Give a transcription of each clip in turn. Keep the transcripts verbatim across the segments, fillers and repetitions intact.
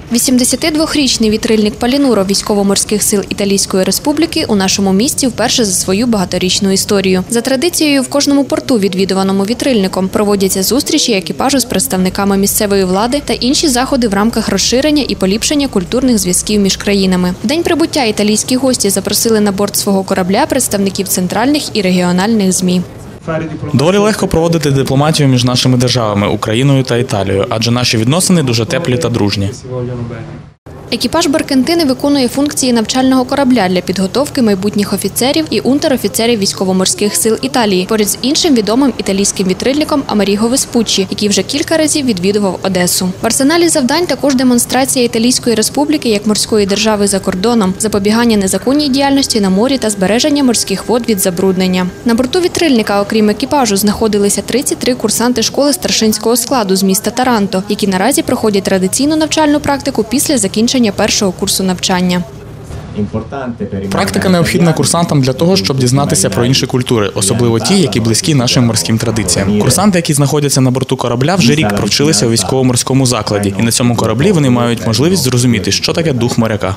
вісімдесятидвохрічний вітрильник Палінуро Військово-морських сил Італійської Республіки у нашому місті вперше за свою багаторічну історію. За традицією, в кожному порту, відвідуваному вітрильником, проводяться зустрічі екіпажу з представниками місцевої влади та інші заходи в рамках розширення і поліпшення культурних зв'язків між країнами. В день прибуття італійські гості запросили на борт свого корабля представників центральних і регіональних ЗМІ. Доволі легко проводити дипломатію між нашими державами – Україною та Італією, адже наші відносини дуже теплі та дружні. Екіпаж «Баркентини» виконує функції навчального корабля для підготовки майбутніх офіцерів і унтер-офіцерів Військово-морських сил Італії, поряд з іншим відомим італійським вітрильником Амеріго Веспуччі, який вже кілька разів відвідував Одесу. В арсеналі завдань також демонстрація Італійської Республіки як морської держави за кордоном, запобігання незаконній діяльності на морі та збереження морських вод від забруднення. На борту вітрильника, окрім екіпажу, знаходилися тридцять три курсанти школи старшинського складу з міста Таранто, які наразі проходять традиційну навчальну практику після закінчення першого курсу навчання. Практика необхідна курсантам для того, щоб дізнатися про інші культури, особливо ті, які близькі нашим морським традиціям. Курсанти, які знаходяться на борту корабля, вже рік провчилися у військово-морському закладі, і на цьому кораблі вони мають можливість зрозуміти, що таке дух моряка.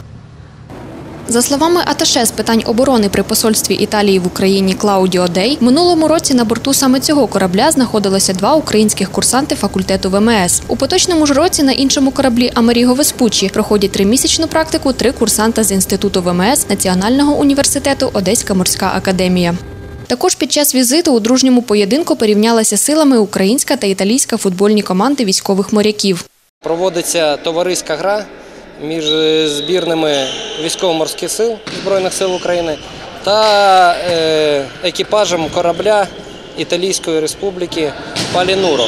За словами аташе з питань оборони при посольстві Італії в Україні Клаудіо Дей, в минулому році на борту саме цього корабля знаходилося два українських курсанти факультету ВМС. У поточному ж році на іншому кораблі Амеріго Веспуччі проходять тримісячну практику три курсанта з Інституту ВМС Національного університету Одеська морська академія. Також під час візиту у дружньому поєдинку порівнялася силами українська та італійська футбольні команди військових моряків. Проводиться товариська гра між збірними Військово-морських сил Збройних сил України та екіпажем корабля Італійської Республіки Палінуро.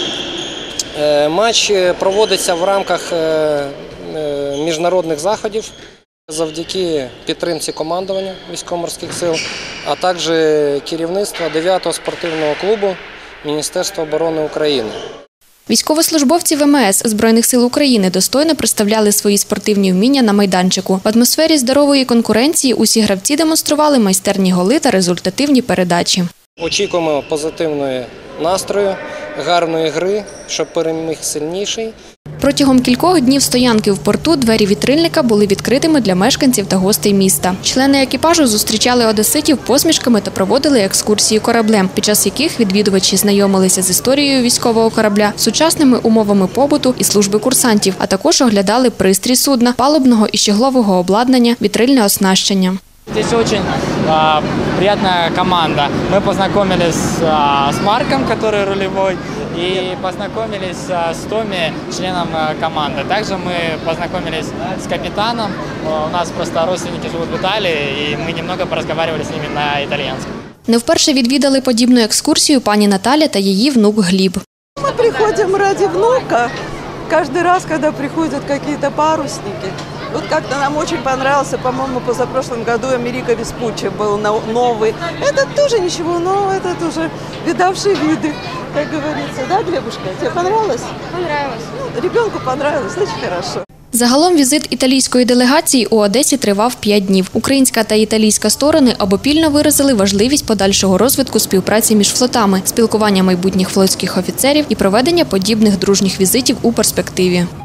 Матч проводиться в рамках міжнародних заходів завдяки підтримці командування Військово-морських сил, а також керівництва дев'ятого спортивного клубу Міністерства оборони України. Військовослужбовці ВМС Збройних сил України достойно представляли свої спортивні вміння на майданчику. В атмосфері здорової конкуренції усі гравці демонстрували майстерні голи та результативні передачі. Очікуємо позитивного настрою, гарної гри, щоб переміг сильніший. Протягом кількох днів стоянки в порту двері вітрильника були відкритими для мешканців та гостей міста. Члени екіпажу зустрічали одеситів посмішками та проводили екскурсії кораблем, під час яких відвідувачі знайомилися з історією військового корабля, сучасними умовами побуту і служби курсантів, а також оглядали пристрій судна, палубного і щеглового обладнання, вітрильне оснащення. Здесь очень а, приятная команда. Мы познакомились а, с Марком, который рулевой, и познакомились а, с Томи, членом а, команды. Также мы познакомились с капитаном. У нас просто родственники живут в Италии, и мы немного поразговаривали с ними на итальянском. Не вперше відвідали подібну екскурсію пані Наталя та її внук Гліб. Мы приходим ради внука каждый раз, когда приходят какие-то парусники. Вот как-то нам очень понравился, по-моему, позапрошлом году Америго Веспуччи был новый. Это тоже ничего нового, это тоже видавшие виды, как говорится. Да, Глебушка, тебе понравилось? Понравилось. Ну, ребенку понравилось, значит хорошо. Загалом візит італійської делегації у Одесі тривав п'ять днів. Українська та італійська сторони обопільно виразили важливість подальшого розвитку співпраці між флотами, спілкування майбутніх флотських офіцерів і проведення подібних дружніх візитів у перспективі.